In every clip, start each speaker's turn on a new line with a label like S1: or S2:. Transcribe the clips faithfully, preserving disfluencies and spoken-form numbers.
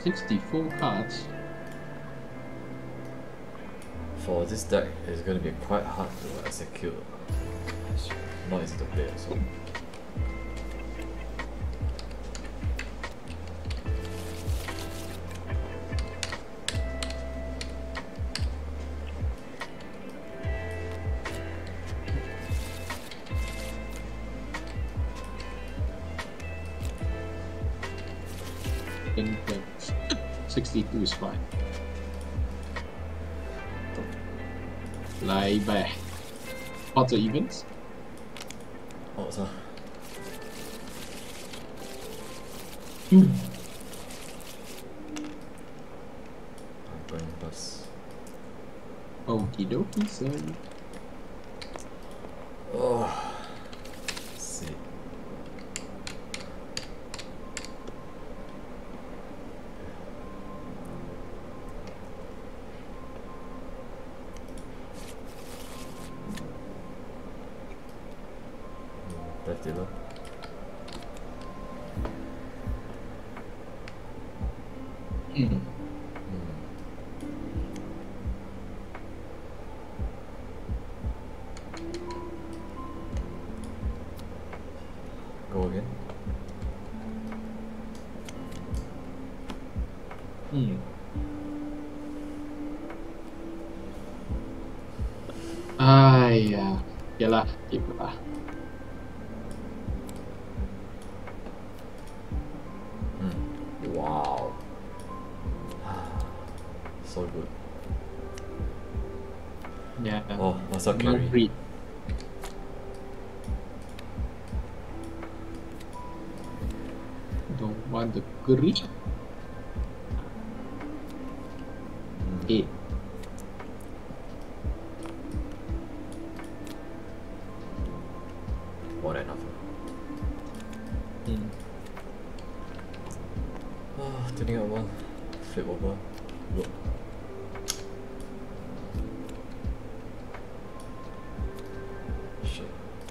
S1: sixty-four cards.
S2: For this deck, it's going to be quite hard to execute. It's not easy to play also.
S1: I think that sixty-two is fine. Lie back. Lots of events.
S2: Oh, so.
S1: Hmm.
S2: I'm going plus.
S1: Okie dokie, sir.
S2: Oh. Let's see. Left dealer.
S1: Mm.
S2: Mm. Go again.
S1: Hmm. Ah, yeah. Yalah, keep lah.
S2: Mm. Wow. So good.
S1: Yeah.
S2: Oh, muscle
S1: No
S2: carry.
S1: breed. Don't want the greed.
S2: Mm.
S1: Eight.
S2: More than enough.
S1: Hmm.
S2: Ah, turning out one. Flip over. Look. Shit.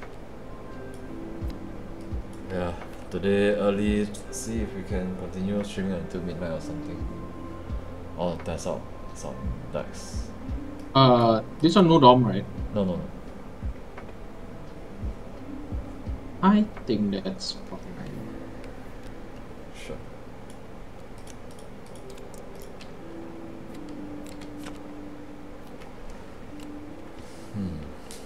S2: Yeah, today early, see if we can continue streaming until midnight or something. Or test out some decks.
S1: Uh, this one no dom, right?
S2: No, no, no.
S1: I think that's fine.
S2: Sure. Hmm.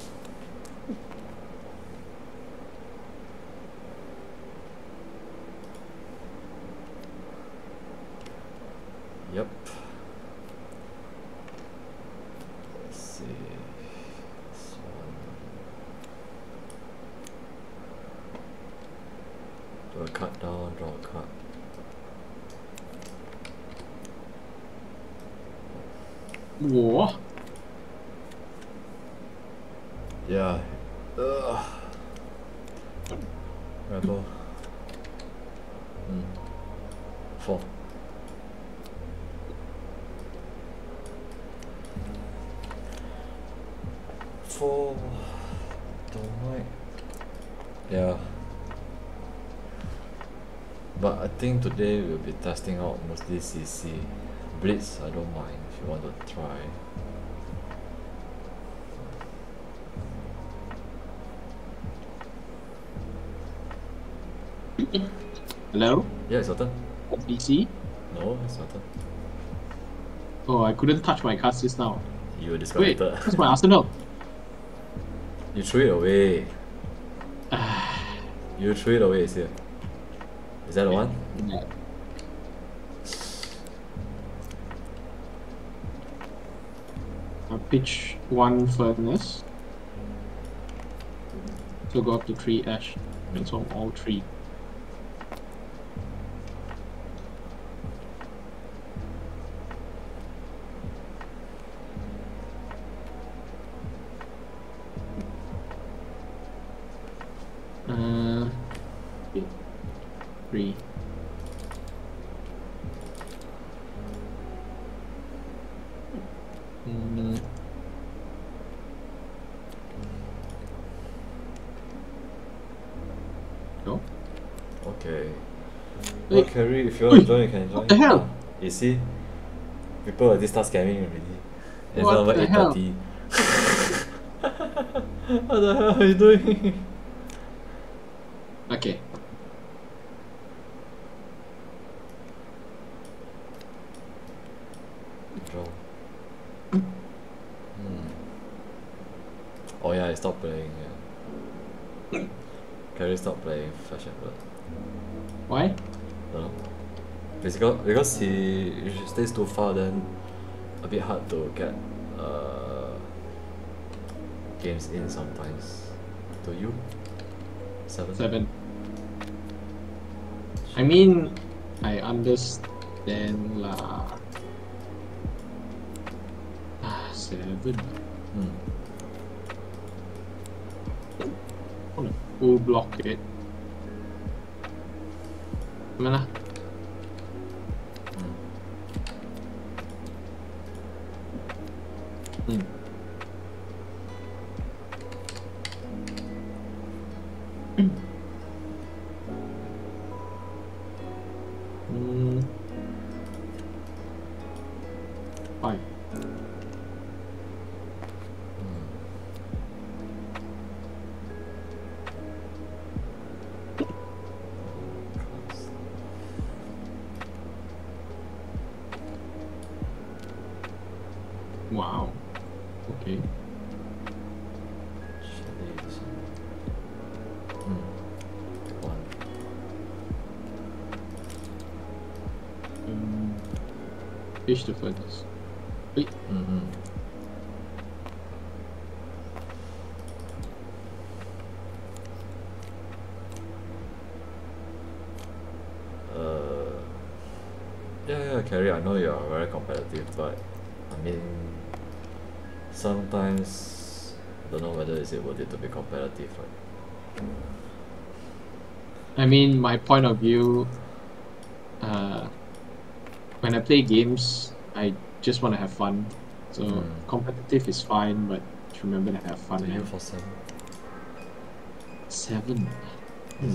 S2: Yep. Let's see. This one. Do a cut down, draw a card.
S1: Whoa.
S2: Yeah. Ugh. Rebel. Hmm. Four. Four. Don't like. Yeah. But I think today we'll be testing out mostly C C. Blitz, I don't mind if you want to try.
S1: Hello?
S2: Yeah, it's your turn.
S1: D C?
S2: No, it's your turn.
S1: Oh, I couldn't touch my cards just now.
S2: You were
S1: Wait,
S2: disconnected.
S1: where's my arsenal?
S2: You threw it away.
S1: Ah,
S2: You threw it away, it's here. Is that the one?
S1: yeah. I'll pitch one furnace. So go up to three ash. That's all, all three. Uh, eight, three. Mm, go.
S2: Okay.
S1: Wait,
S2: Well, Carrie, if you want to join, you can join.
S1: what the hell?
S2: You see, people already start scamming already. It's
S1: What
S2: over
S1: the
S2: eight
S1: hell?
S2: thirty. What the hell are you doing?
S1: Okay.
S2: Draw. Hmm. Oh yeah, I stopped playing. Yeah. Carrie stopped playing Flash and Blood.
S1: Why?
S2: Don't know. Because because he if he stays too far, then a bit hard to get uh, games in sometimes. To you? Seven.
S1: Seven. I mean, I understand lah. Ah, seven.
S2: Hmm.
S1: Wanna full block it. Mana?
S2: Hmm.
S1: Hmm. Hmm. Five. Wow. Okay.
S2: Hmm. One.
S1: Um, fish the furthest. Wait.
S2: Mm-hmm. Uh, yeah, yeah, Carrie, I know you are very competitive, but I mean, sometimes don't know whether is it worth it to be competitive, right?
S1: I mean, my point of view, uh, when I play games, I just want to have fun. So
S2: Mm.
S1: competitive is fine, but just remember to have fun.
S2: To you
S1: Man.
S2: for seven.
S1: Seven. Hmm.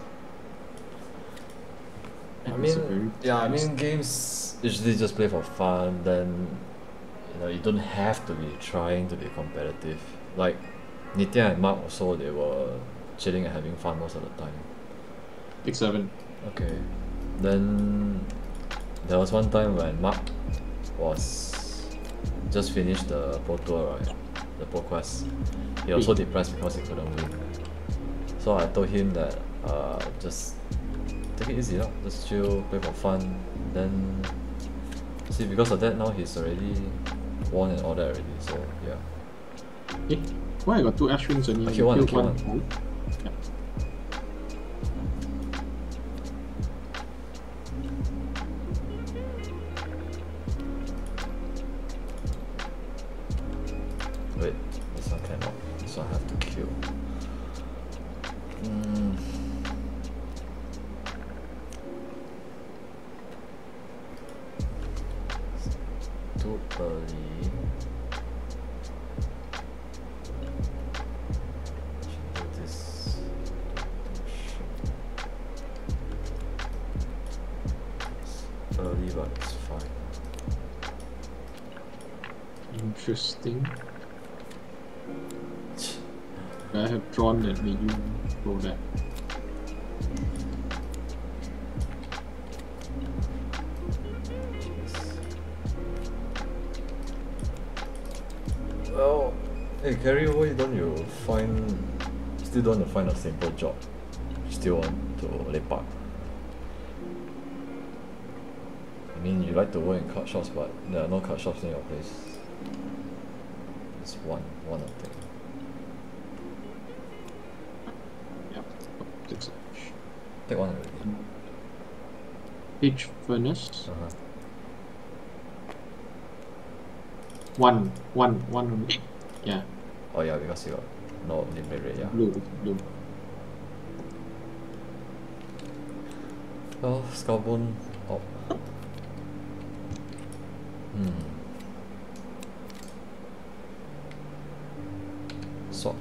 S2: I
S1: That is a
S2: mean,
S1: very
S2: yeah, I
S1: nice-
S2: mean, games usually just play for fun. Then, you know, you don't have to be trying to be competitive. Like, Nitya and Mark also, they were chilling and having fun most of the time.
S1: Pick seven.
S2: Okay. Then there was one time when Mark was just finished the Pro Tour, right? The Pro Quest. He was so depressed because he couldn't win. So I told him that uh, just take it easy, lah. Just chill, play for fun. Then see, because of that now he's already won and all that already. So yeah.
S1: Eh, why I got two ash wings only?
S2: I killed one, I
S1: Killed
S2: killed one.
S1: one. Yeah.
S2: Wait, this one cannot. This one I have to kill. Mm. Too early. Should do this. It's early, but it's fine.
S1: Interesting. I have drawn that made you roll that.
S2: Well, hey, Carrie, why don't you find, still don't want to find a simple job? Still want to lepak? I mean, you like to work in card shops, but there are no card shops in your place. It's one, one of them.
S1: Yep. Six ash.
S2: Take one already.
S1: Pitch furnace.
S2: Uh-huh.
S1: One. One. One only. Yeah.
S2: Oh yeah, because you got no limit rate, yeah.
S1: Blue. Blue.
S2: Well, Scarbone up. Hmm. Swap.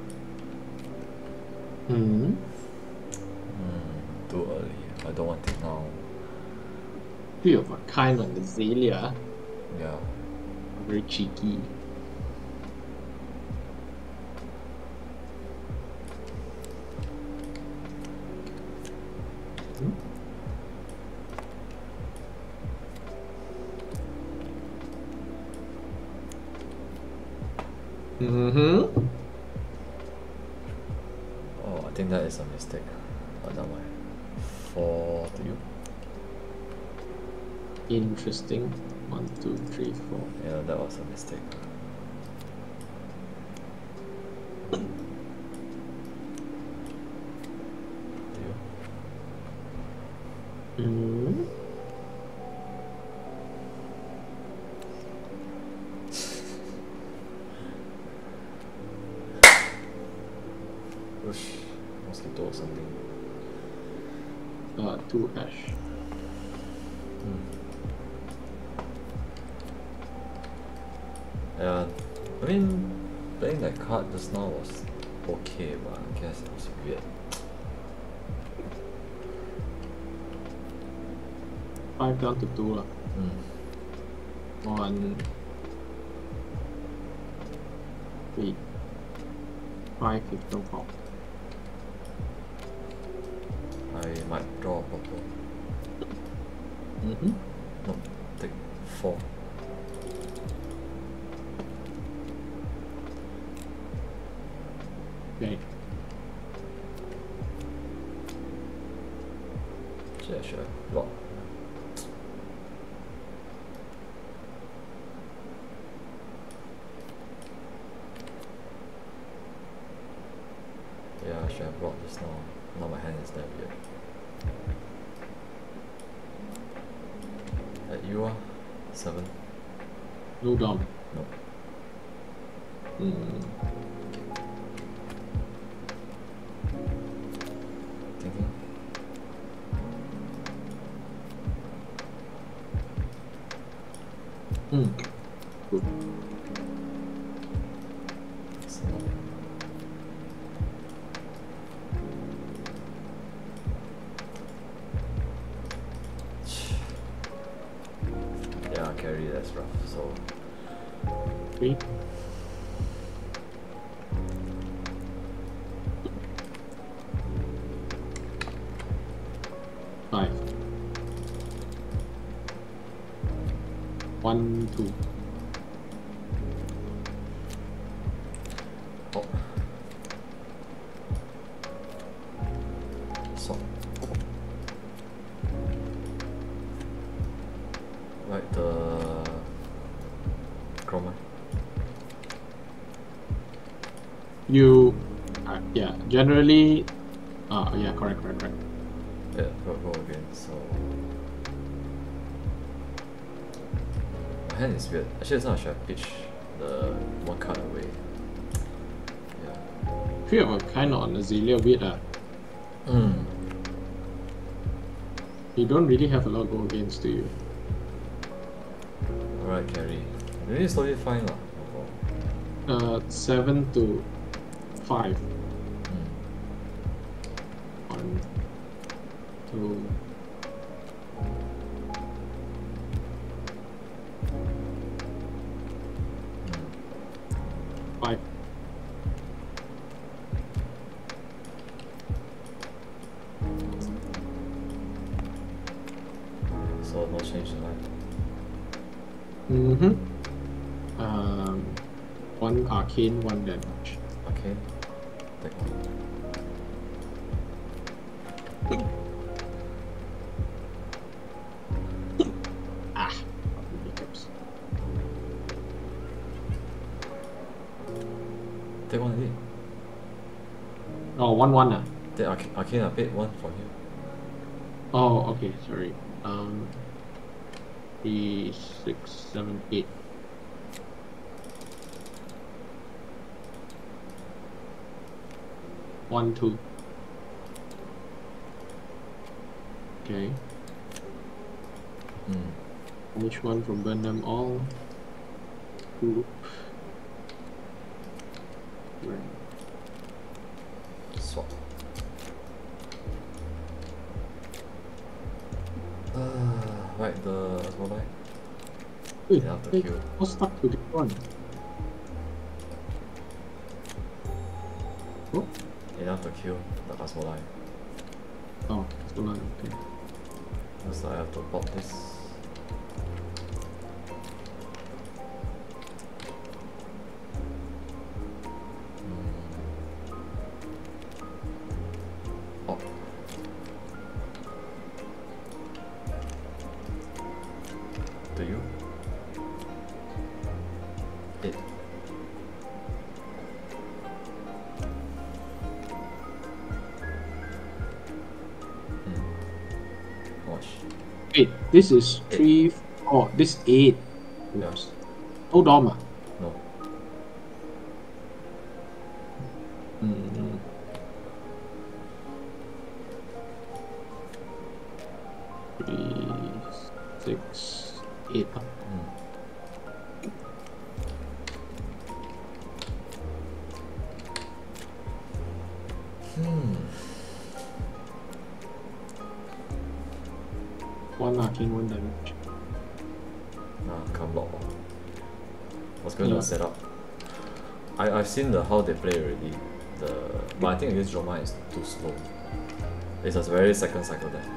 S1: Hmm.
S2: Hmm. Too early. I don't want it now. now.
S1: Three of a kind on Azalea.
S2: Yeah.
S1: Very cheeky. Hmm? Mm-hmm.
S2: Oh, I think that is a mistake. But never mind. Four to you.
S1: Interesting. One, two, three, four.
S2: Yeah, that was a mistake. To you.
S1: Mm-hmm.
S2: Push mosquito or something.
S1: Uh, two ash.
S2: Hmm. Yeah, I mean, playing that card just now was okay, but I guess it was weird.
S1: Five down to two. lah.
S2: Mm.
S1: One. Three. Five if no call.
S2: I might draw a purple.
S1: Mm-hmm.
S2: No, take four.
S1: Okay.
S2: Sure, sure. Block. Yeah, I should have blocked just now. Now my hand is that weird. At you are? Seven?
S1: No down.
S2: No.
S1: Mm.
S2: Thinking?
S1: Mm. Good.
S2: It's not. Yeah, carry, that's rough, so
S1: Three. Five. One, two.
S2: oh. So right, the chroma.
S1: You, uh, yeah, generally, uh, yeah, correct, correct, correct.
S2: Yeah, go, go again, so my hand is weird. Actually, it's not, I should have pitched the one card away. Yeah.
S1: Three of a kind on Azalea weird. Uh.
S2: Mm.
S1: You don't really have a lot go against, do you?
S2: Alright, carry. Really slowly fine lah.
S1: Uh, seven to five.
S2: Mm.
S1: One, two. Five.
S2: So no change in line.
S1: Mm-hmm. Um, one arcane, one damage.
S2: Okay. Take one.
S1: Ah, hiccups.
S2: Take one already.
S1: Oh, one one ah.
S2: Take arcane, arcane I paid one for you.
S1: Oh, okay, sorry. Um, three, six, seven, eight. One, two. Okay.
S2: Mm.
S1: Which one from burn them all? Two. Right.
S2: Swap. right the Azalea.
S1: Wait,
S2: Enough to
S1: hey,
S2: kill.
S1: how stuck to this one? Oh,
S2: Enough to kill the Azalea.
S1: oh, so long, okay.
S2: So I have to pop this. Oh. Do you? It. Hmm. Watch.
S1: Wait, this is three, oh, this eight.
S2: Yeah.
S1: Oops. No dom ah?
S2: No.
S1: Mm. Three, six, eight. ah.
S2: Hmm. Hmm.
S1: One arcane, one damage.
S2: Nah, can't block. I was going
S1: Yeah.
S2: to set up. I, I've seen the how they play already. The but I think against Dromai is too slow. It's a very second cycle there.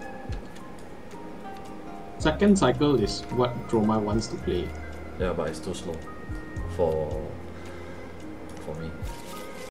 S1: Second cycle is what Dromai wants to play.
S2: Yeah, but it's too slow for for me.